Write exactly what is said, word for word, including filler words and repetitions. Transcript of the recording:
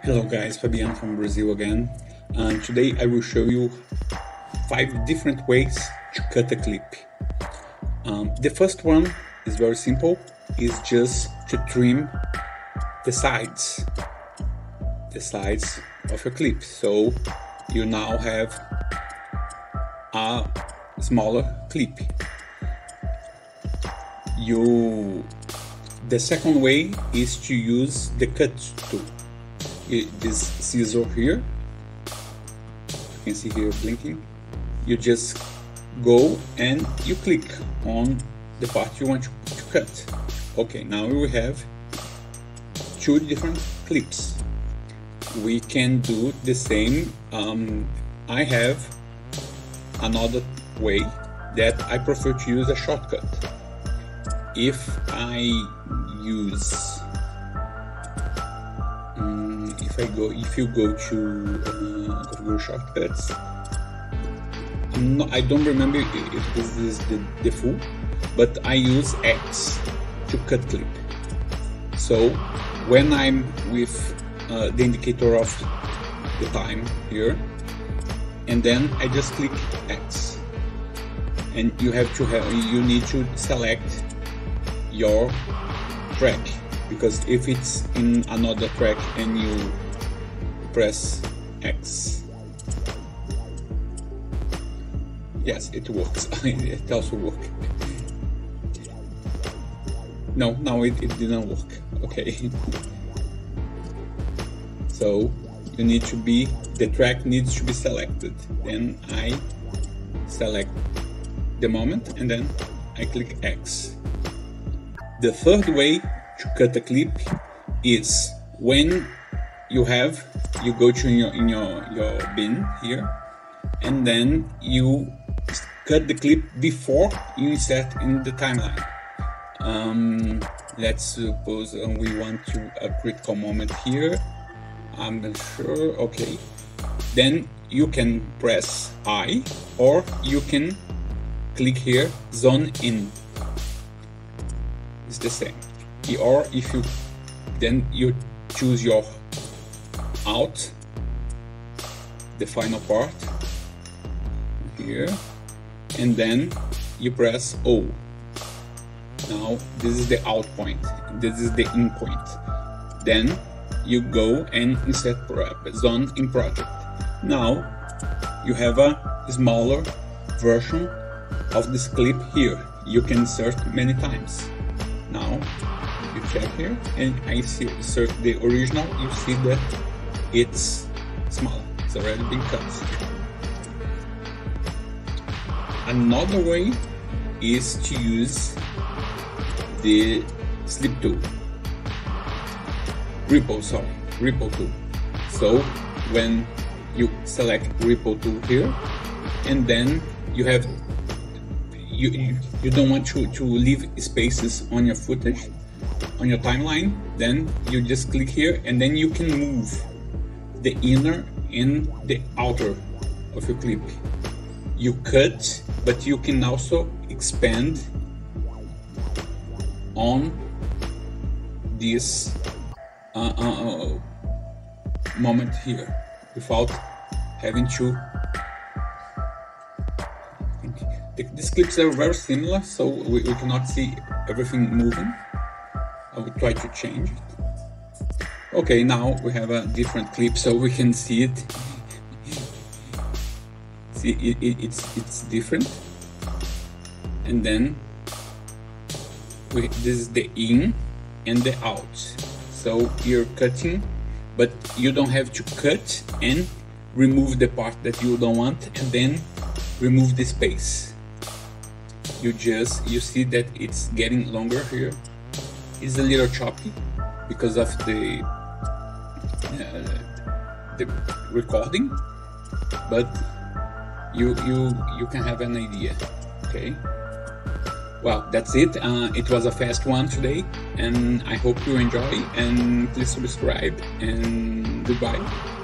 Hello guys, Fabian from Brazil again, and today I will show you five different ways to cut a clip. Um, the first one is very simple, is just to trim the sides, the sides of your clip. So you now have a smaller clip. You, the second way is to use the cut tool. This scissor here, you can see here blinking. You just go and you click on the part you want to, to cut. Okay, now we have two different clips. We can do the same. Um, I have another way that I prefer to use a shortcut. If I use If I go, if you go to uh, configure shortcuts, I'm not, I don't remember if this is the default, but I use X to cut clip. So when I'm with uh, the indicator of the time here, and then I just click X, and you have to have, you need to select your track, because if it's in another track and you press X, yes, it works. It also works. No, no, it, it didn't work. Okay. So you need to be, the track needs to be selected. Then I select the moment and then I click X. The third way to cut a clip is when you have, you go to your, in your, your bin here, and then you cut the clip before you insert in the timeline. Um, let's suppose uh, we want to a critical moment here. I'm not sure. Okay, then you can press I, or you can click here, zone in. It's the same. Or if you then you choose your out, the final part here, and then you press O. Now this is the out point, this is the in point. Then you go and insert zone in project. Now you have a smaller version of this clip here. You can insert many times. Now you check here, and I see insert the original. You see that it's small, it's already been cut. Another way is to use the slip tool, ripple, sorry, ripple tool. So when you select ripple tool here, and then you have, you, you, you don't want to, to leave spaces on your footage, on your timeline, then you just click here, and then you can move the inner and the outer of your clip. You cut, but you can also expand on this uh, uh, moment here without having to. These clips are very similar, so we, we cannot see everything moving. I will try to change it. Okay, now we have a different clip, so we can see it. See, it, it, it's it's different. And then we, this is the in and the out. So you're cutting, but you don't have to cut and remove the part that you don't want, and then remove the space. You just, you see that it's getting longer here. It's a little choppy because of the uh, the recording, but you you you can have an idea. Okay, well, that's it. Uh, it was a fast one today, and I hope you enjoy, and please subscribe, and goodbye.